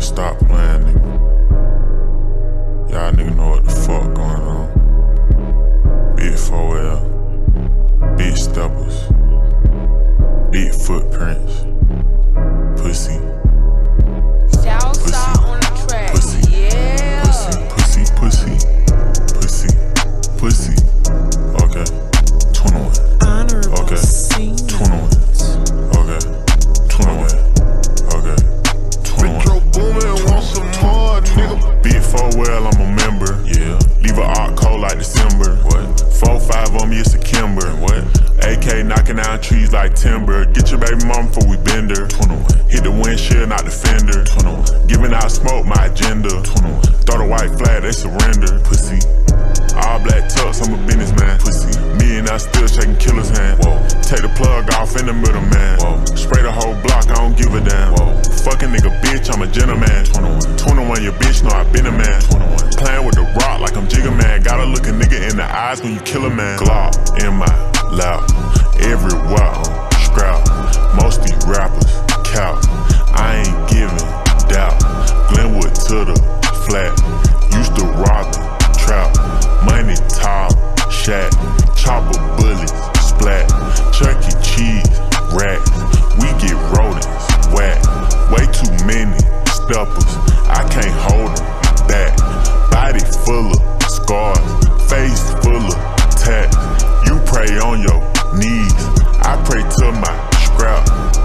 stop playing, nigga. Y'all nigga know what the fuck going on. Big 4L, big steppers, big footprints, pussy. Southside on the track. Pussy. Yeah. Pussy. Okay. 21. Okay. 21. Okay. 21. Okay. 21. Metro Boomin, want some more, nigga. Big 4L, I'm a member. Yeah. Leave a art cold like December. What? 4-5 on me, it's a Kimber. What? AK knocking down trees like timber. Get your baby mama before we bend her. 21. Hit the windshield, not the fender. 21. Giving out smoke, my agenda. 21. Throw the white flag, they surrender. Pussy. All black tux, I'm a businessman. Pussy. Me and I still shaking killer's hand. Whoa. Take the plug off in the middle, man. Whoa. Spray the whole block, I don't give a damn. Whoa. Fucking nigga, bitch, I'm a gentleman. 21, your bitch know I been a man. 21. Playing with the rock like I'm Jigga Man. Gotta look a nigga in the eyes when you kill a man. Glock in my lap, everywhere on scrap. Most these rappers cow. I ain't giving doubt. Glenwood to the flat. Used to rob it, trap. Money tall, shack. Chopper bullets, splat. Chuck E. Cheese, racks. We get rodents, whack. Way too many steppers. I can't hold them back. Body full of scars. Face full of tats. You pray on your knees. I pray to my scrap.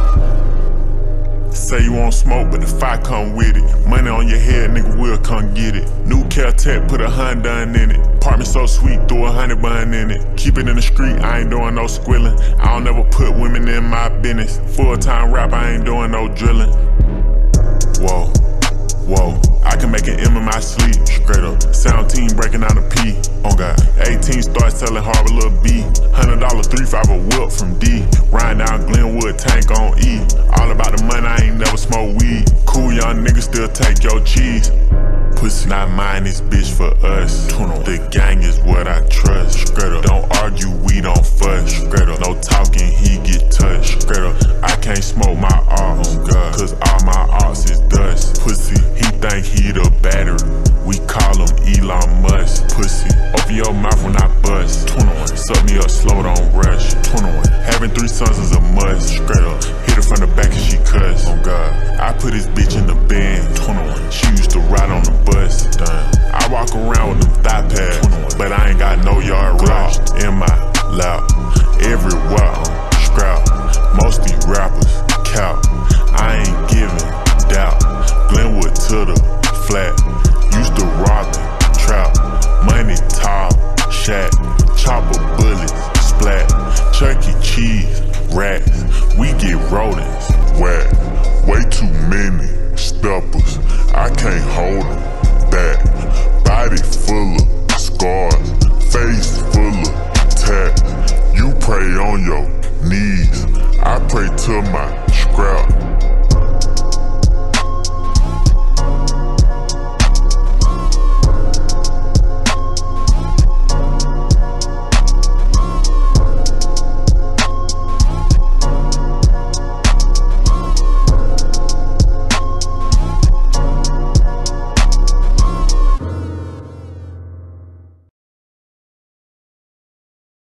Say you want smoke, but the fire come with it. Money on your head, nigga, will come get it. New Caltech, put 100 in it. Apartment so sweet, throw 100 bun in it. Keep it in the street, I ain't doing no squilling. I don't ever put women in my business. Full-time rap, I ain't doing no drilling. Whoa, I can make an M in my sleep, straight up. Sound team breaking down a P, oh God. 18 start selling Harbor Lil B. $100 3-5 a whip from D. Riding down Glenwood, tank on E. All about the money, I ain't never smoke weed. Cool young niggas still take your cheese. Pussy, not mine, this bitch for us. The gang is what I trust, straight up. Don't argue, we don't fuss, straight up. No talking, he get touched, straight up. I can't smoke my arts, cause all my arts is dust. Pussy, he think he the battery. We call him Elon Musk. Pussy, open your mouth when I bust. 21. Suck me up slow, don't rush. 21. Having 3 sons is a must. Straight up. Hit her from the back and she cuss. Oh God. I put this bitch in the band. 21. She used to ride on the bus. Damn. I walk around with them thigh pads. 21. But I ain't got no yard rush. In my lap. Everywhere on scrap. Most these rappers cow. I ain't giving doubt. Glenwood to the flat. Used to rob it, trap. Money tall, shack. Chopper bullets, splat. Chuck E. Cheese, racks. We get rodents, whack. Way too many steppers. I can't hold them back. Body full of scars. Face full of tats. You pray on your knees. I pray to my